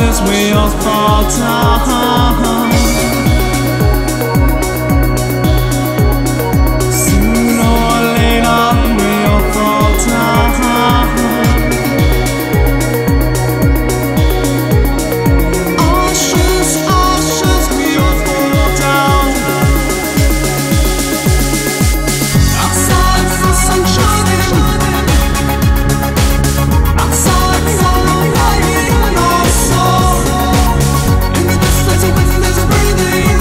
ashes we all fall down. Sooner or later we all fall down. Ashes, ashes we all fall down. Outside the sun shining, outside the light in our soul. In the distance a wind is breathing.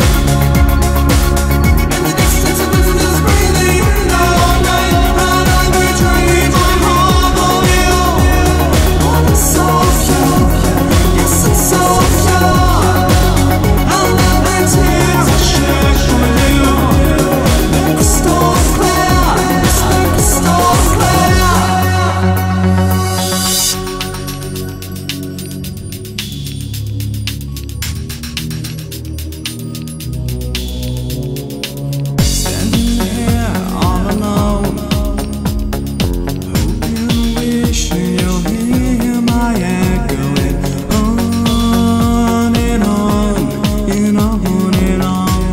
In the distance a wind is breathing. And every dream I have of you. Oh, it's so pure, yes it's so pure. And every tear I shed for you. The crystal clear, it's the crystal clear. Standing here all alone, hoping, wishing you'll hear my echoing on and on and on and on.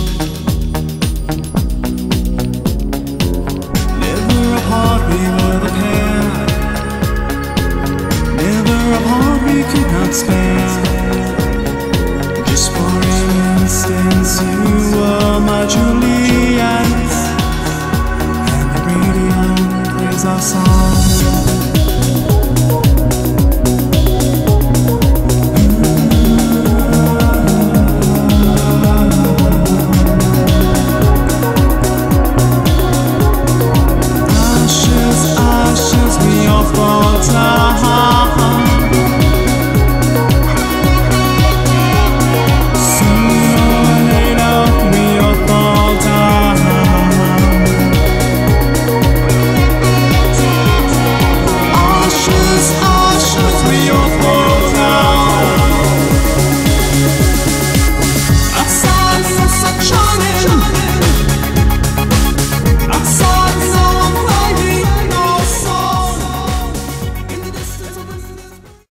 Never apart we were the pair, never apart we could not spare.